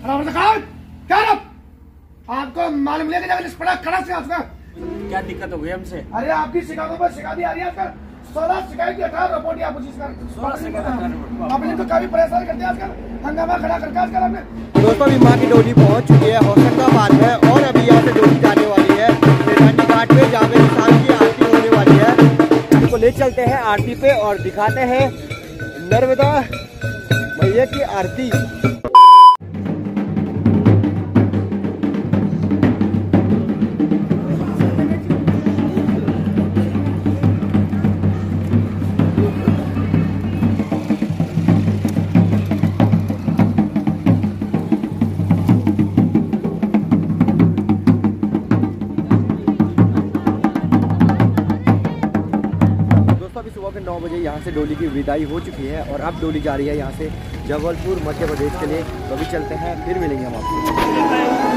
आपको मालूम लेके जाकर पड़ा खड़ा से आपका क्या दिक्कत हो गई हमसे? अरे आपकी शिकायतों पर शिकायत आ रही है आजकल। 16 शिकायत की 18 रिपोर्ट आपको आपने तो काफी परेशान करते हैं आजकल, हंगामा खड़ा करके आजकल आपने। दोस्तों अभी माँ की डोली पहुंच चुकी है होशंगाबाद में और अभी यहाँ से डोली जाने वाली है सेठानी घाट पे जहाँ पे विशाल की आरती होने वाली है। इनको ले चलते हैं आरती पे और दिखाते हैं नर्मदा मैया की आरती। सुबह के 9 बजे यहाँ से डोली की विदाई हो चुकी है और अब डोली जा रही है यहाँ से जबलपुर मध्य प्रदेश के लिए। तो अभी चलते हैं, फिर मिलेंगे हम आपको।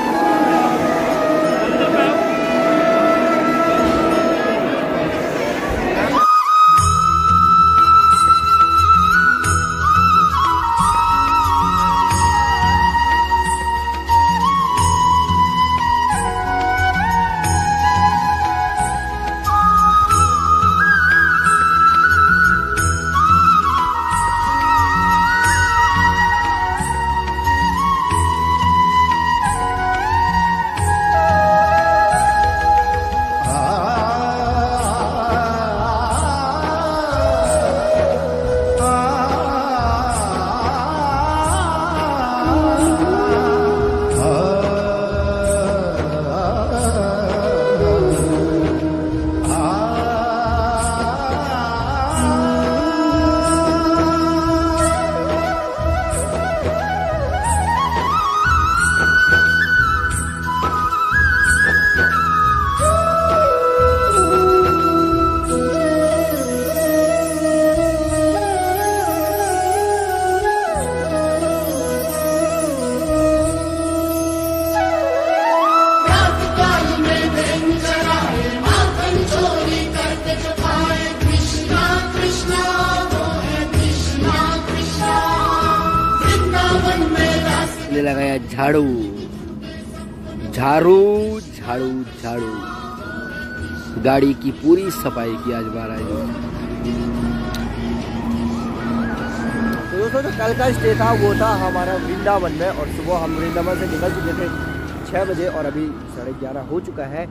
लगाया झाड़ू झाड़ू झाड़ू झाड़ू, गाड़ी की पूरी सफाई की आज महाराज। तो दोस्तों जो कल का स्टे था वो था हमारा वृंदावन में और सुबह हम वृंदावन से निकल चुके थे 6 बजे और अभी 11:30 हो चुका है।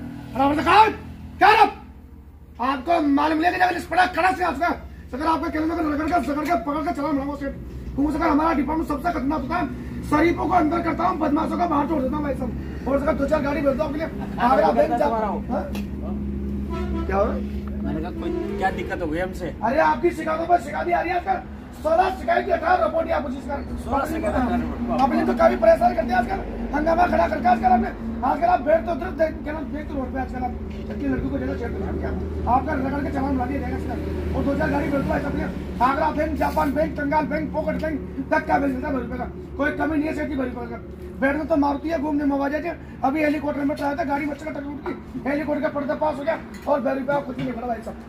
आपको मालूम लेके जाकर पड़ा खड़ा से आपका सगर आपका पकड़ के चला हमारा डिपार्टमेंट सबसे खतरनाक होता है। शरीफों को अंदर करता हूँ, बदमाशों का बाहर छोड़ देता हूँ भाई सब। और 2-4 गाड़ी भेजता हूँ क्या हो रहा है? मैंने कहा कोई क्या दिक्कत हो गई हमसे? अरे आपकी शिकायतों पर शिकायत आ रही है आजकल। 16 शिकायत की 18 रिपोर्ट आपको आपने तो काफी परेशान करते हैं आजकल, हंगामा खड़ा करके आजकल आपने। आजकल आप बैठ तो देख तो रोड पे आजकल आप लड़की को जगह छेड़ आपका रगड़ के चलान मारिए जाएगा और 2-4 गाड़ी भेजता है सबने। आगरा बैंक, जापान बैंक, कंगाल बैंक, पॉकेट बैंक तक का भेज देता है का कोई कमी नहीं है सेठी भरी पड़ेगा। बैठने तो मारुति है, घूमने मवाजा थे। अभी हेलीकॉप्टर में चलाया था, गाड़ी बच्चे का टक्कर उठी, हेलीकॉप्टर का पर्दा पास हो गया और 2 रुपया कुछ नहीं पड़ा भाई सब।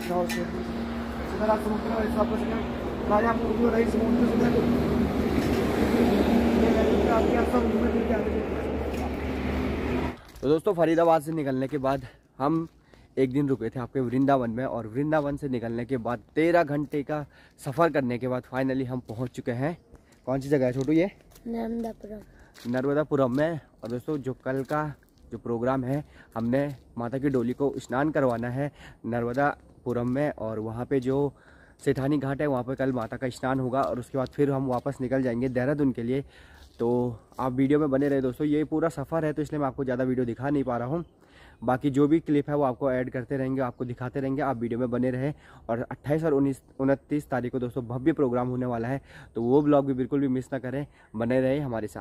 तो दोस्तों फरीदाबाद से निकलने के बाद हम एक दिन रुके थे आपके वृंदावन में और वृंदावन से निकलने के बाद 13 घंटे का सफ़र करने के बाद फाइनली हम पहुंच चुके हैं। कौन सी जगह है छोटू? ये नर्मदापुरम में। और दोस्तों जो कल का जो प्रोग्राम है, हमने माता की डोली को स्नान करवाना है नर्मदापुरम में और वहाँ पे जो सेठानी घाट है वहाँ पे कल माता का स्नान होगा और उसके बाद फिर हम वापस निकल जाएंगे देहरादून के लिए। तो आप वीडियो में बने रहे दोस्तों। ये पूरा सफ़र है तो इसलिए मैं आपको ज़्यादा वीडियो दिखा नहीं पा रहा हूँ। बाकी जो भी क्लिप है वो आपको ऐड करते रहेंगे, आपको दिखाते रहेंगे। आप वीडियो में बने रहें। और 28 और 29 तारीख को दोस्तों भव्य प्रोग्राम होने वाला है, तो वो ब्लॉग भी बिल्कुल भी मिस ना करें, बने रहे हमारे साथ।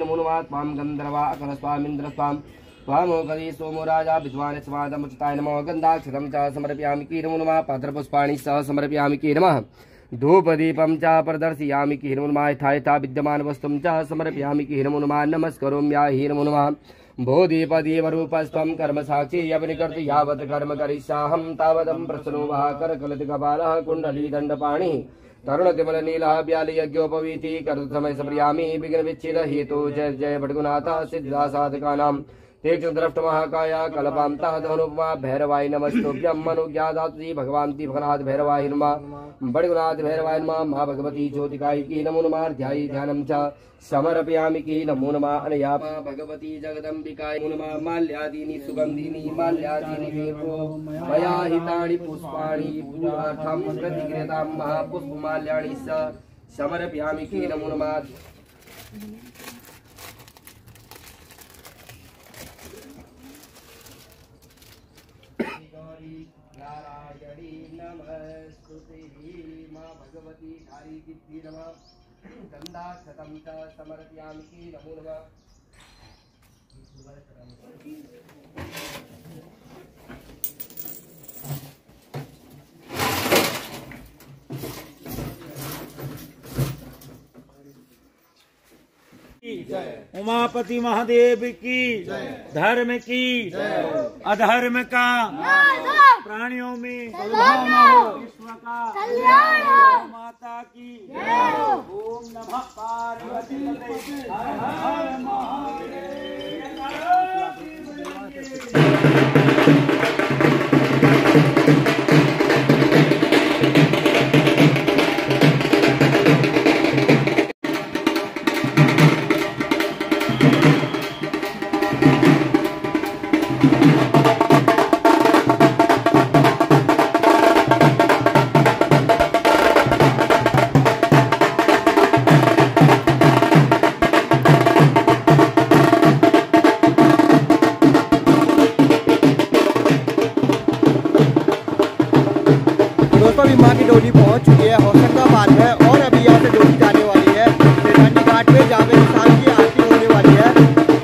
सोमो राजा विद्वान स्वादमुचिताय नमः गन्धाक्षरं च समर्पयामि कीर्मो नमः पात्रपुष्पाणि सह समर्पयामि कीर्मः धूपदीपं च प्रदर्शयामि कीर्मो नमः यथा यथा विद्यमान वस्तुं च समर्पयामि कीर्मो नमः नमस्करोम्याहि कीर्मो नमः बोधिपदीवरूपस्त्वं कर्म साक्षी यवनिकर्तु यावत् कर्म करिष्याहं तावदं प्रसन्नो वः करकलितकपालः कुण्डली दण्डपाणिः तरुण तिमल नीला व्याल यज्ञोपवीति कर्तु समय समर्यामि विघ्न विच्छेद हेतु जय जय भटगुनाथ सिद्धा साधका नाम तीक्ष्ण दृष्ट महाकाया कल्पांता धनुपमा भैरवाय नमस्तुभ्यं मनुज्ञादात्री भगवान्ति भगनाथ भैरवाय नमः बड़गुनाथ भैरवाय नमः मा भगवती ज्योतिकायिकी नमो नमः ध्यायि ध्यानं च समर्पयामि की नमो नमः अनया भगवती जगदम्बिकाय नमो नमः माल्यादीनि सुगन्धिनि माल्यादीनि विभो मया हितानि पुष्पाणि पूजार्थं प्रतिगृहीतां महापुष्पमाल्याणि च समर्पयामि की नमो नमः नारायणी नमस्तुते मां भगवती धारी सिद्धि नमः गंधाक्षतं च समर्पयामि की नमो नमः उमापति महादेव की धर्म की अधर्म का प्राणियों में विश्व का माता की ओम नमः पार्वती हर हर महादेव। दोस्तों अभी माँ की डोली पहुँच चुकी है, होशंगाबाद है और अभी यहाँ से डोली जाने वाली है सेठानी घाट पे जहाँ पे विशाल की आरती होने वाली है।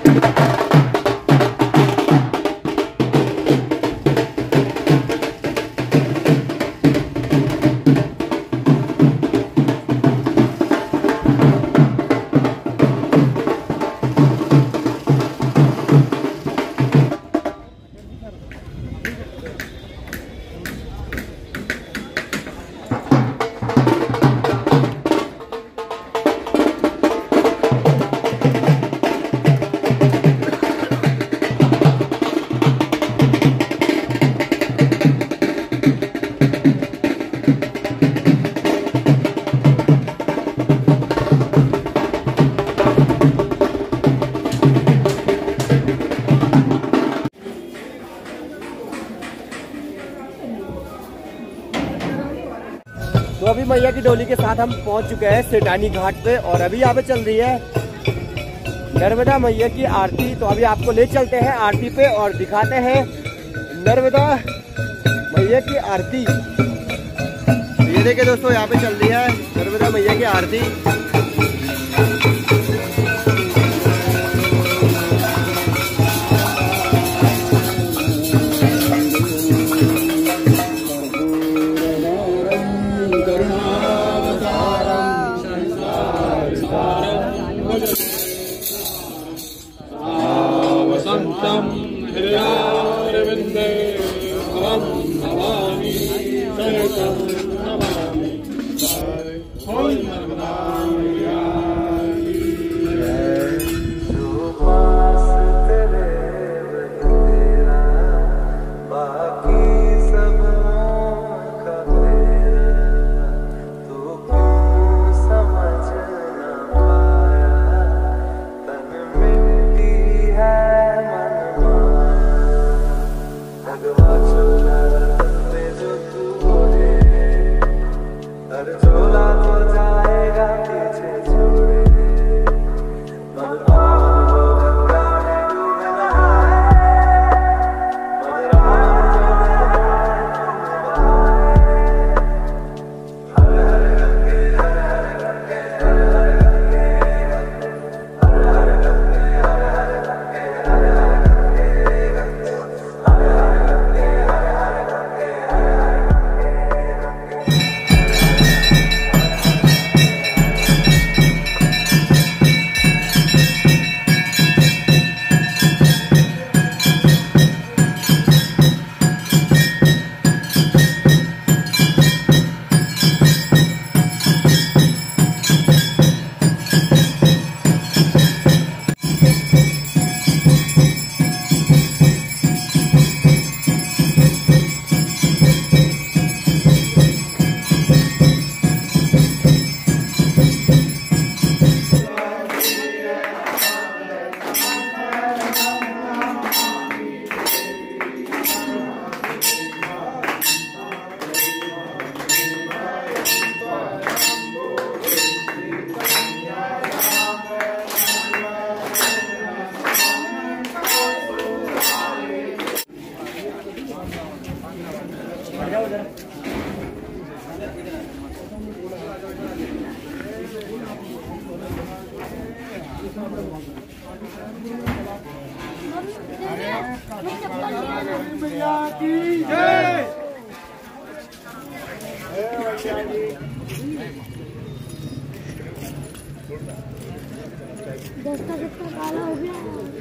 तो अभी मैया की डोली के साथ हम पहुंच चुके हैं सेठानी घाट पे और अभी यहाँ पे चल रही है नर्मदा मैया की आरती। तो अभी आपको ले चलते हैं आरती पे और दिखाते हैं नर्मदा मैया की आरती। ये देखिए दोस्तों यहाँ पे चल रही है नर्मदा मैया की आरती। मैया की जय। दस्ता काला हो गया।